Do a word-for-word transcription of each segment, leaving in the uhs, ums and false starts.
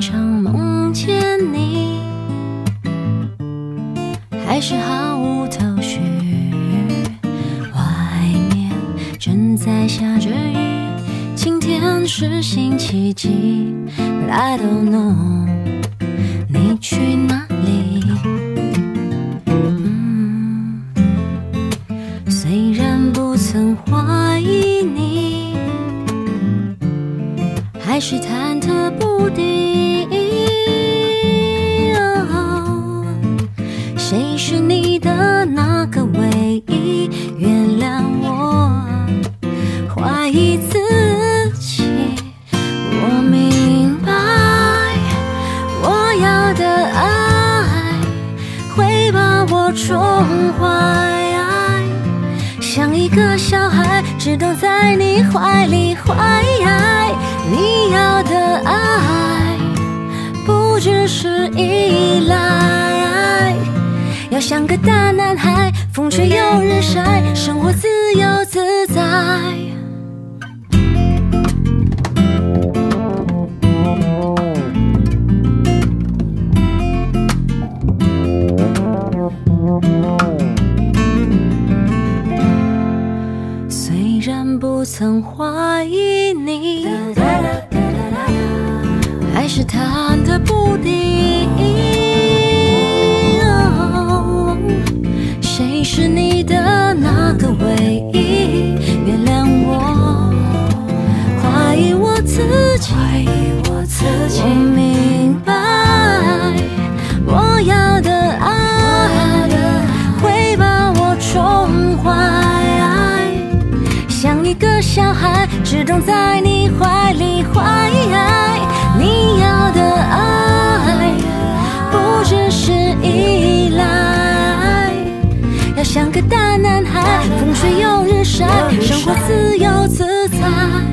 常梦见你，还是毫无头绪。外面正在下着雨，今天是星期几 But I don't know 你去哪里、嗯、虽然不曾怀疑你，还是忐忑不定、哦、谁是你的那个唯一？原谅我怀疑自己，我明白我要的爱会把我宠坏，像一个小孩只懂在你怀里怀。你要的爱不只是依赖，要像个大男孩，风吹又日晒，生活自由自在。虽然不曾怀疑你，还是忐忑不定、哦、谁是你的那个唯一？原谅我怀疑我自己，我明白我要的爱会把我宠坏，像一个小孩只懂在你怀里怀。你要的爱不只是依赖，要像个大男孩，风吹又日晒，生活自由自在。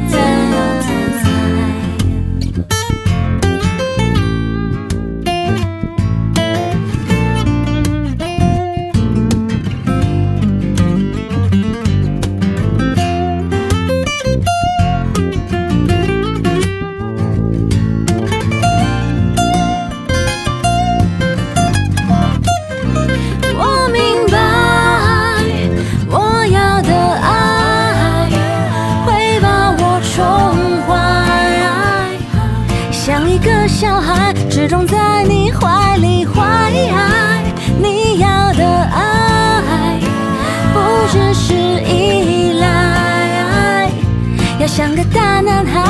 像一个小孩只懂在你怀里怀，你要的爱不只是依赖，要像个大男孩，